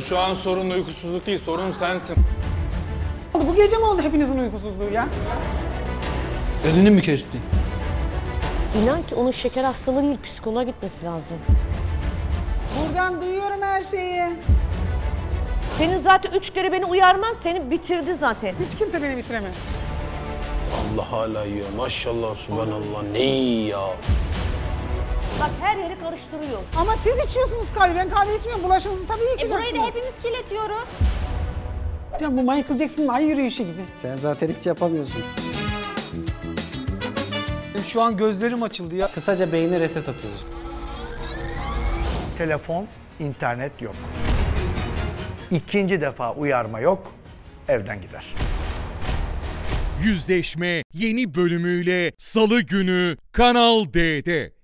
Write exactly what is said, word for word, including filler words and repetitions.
Şu an sorun uykusuzluk değil, sorun sensin. Bu gece mi oldu hepinizin uykusuzluğu ya? Elini mi kestin? İnan ki onun şeker hastalığı değil, psikoloğa gitmesi lazım. Buradan duyuyorum her şeyi. Senin zaten üç kere beni uyarman seni bitirdi zaten. Hiç kimse beni bitiremez. Allah hala yiyor. Maşallah, subhanallah. Ne iyi ya. Bak her yeri karıştırıyor. Ama siz içiyorsunuz kahve. Ben kahve içmiyorum. Bulaşığınızı tabii yıkacaksınız. E burayı da hepimiz kirletiyoruz. Ya bu Michael Jackson'ın ay yürüyüşü gibi. Sen zaten hiç yapamıyorsun. Şu an gözlerim açıldı ya. Kısaca beyni reset atıyoruz. Telefon, internet yok. İkinci defa uyarma yok, evden gider. Yüzleşme yeni bölümüyle Salı günü Kanal D'de.